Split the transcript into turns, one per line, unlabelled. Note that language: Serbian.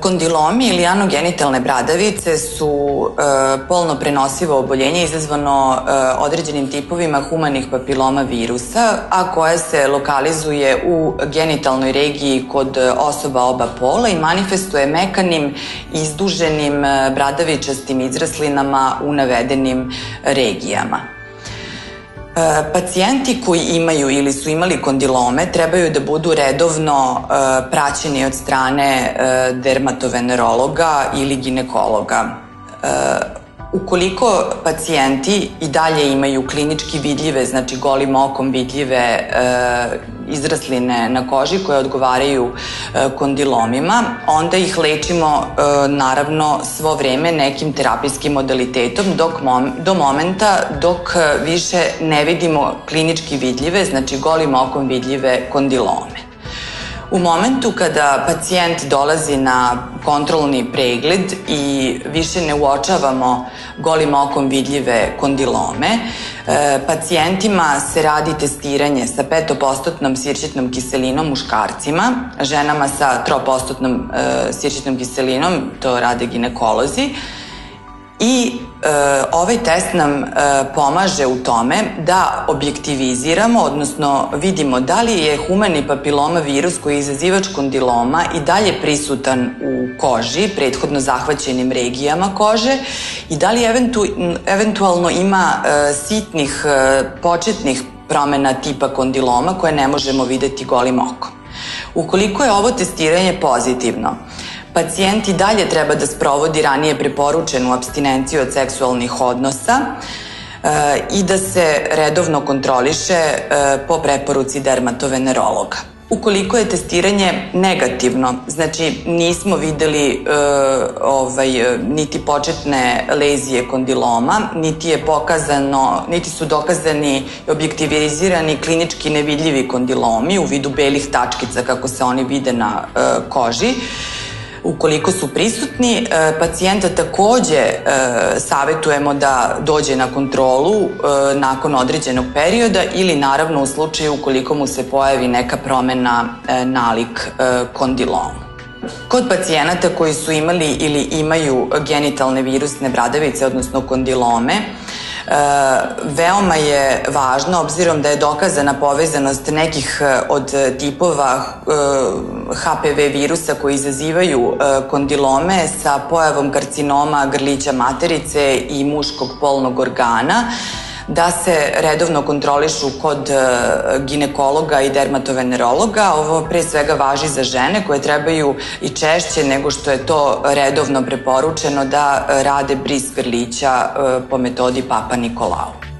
Kondilomi ili anogenitalne bradavice su polno prenosivo oboljenje izazvano određenim tipovima humanih papiloma virusa, a koja se lokalizuje u genitalnoj regiji kod osoba oba pola i manifestuje mekanim, izduženim, bradavičastim izraslinama u navedenim regijama. Pacijenti koji imaju ili su imali kondilome trebaju da budu redovno praćeni od strane dermatovenerologa ili ginekologa. Ukoliko pacijenti i dalje imaju klinički vidljive, znači golim okom vidljive izrasline na koži koje odgovaraju kondilomima, onda ih lečimo naravno svo vreme nekim terapijskim modalitetom do momenta dok više ne vidimo klinički vidljive, znači golim okom vidljive kondilome. U momentu kada pacijent dolazi na kontrolni pregled i više ne uočavamo golim okom vidljive kondilome, pacijentima se radi testiranje sa 5% sirćetnom kiselinom muškarcima, ženama sa 3% sirćetnom kiselinom, to rade ginekolozi. I ovaj test nam pomaže u tome da objektiviziramo, odnosno vidimo da li je humani papiloma virus koji je izazivač kondiloma i dalje prisutan u koži, prethodno zahvaćenim regijama kože i da li eventualno ima sitnih početnih promena tipa kondiloma koje ne možemo videti golim okom. Ukoliko je ovo testiranje pozitivno, pacijent i dalje treba da sprovodi ranije preporučenu apstinenciju od seksualnih odnosa i da se redovno kontroliše po preporuci dermatovenerologa. Ukoliko je testiranje negativno, znači nismo videli niti početne lezije kondiloma, niti su dokazani i objektivizirani klinički nevidljivi kondilomi u vidu belih tačkica kako se oni vide na koži. Ukoliko su prisutni, pacijenta takođe savetujemo da dođe na kontrolu nakon određenog perioda ili naravno u slučaju ukoliko mu se pojavi neka promena nalik kondilomu. Kod pacijenata koji su imali ili imaju genitalne virusne bradavice, odnosno kondilome, veoma je važno, obzirom da je dokazana povezanost nekih od tipova HPV virusa koji izazivaju kondilome sa pojavom karcinoma grlića materice i muškog polnog organa, da se redovno kontrolišu kod ginekologa i dermatovenerologa. Ovo pre svega važi za žene koje trebaju i češće nego što je to redovno preporučeno da rade bris grlića po metodi Papa Nikolau.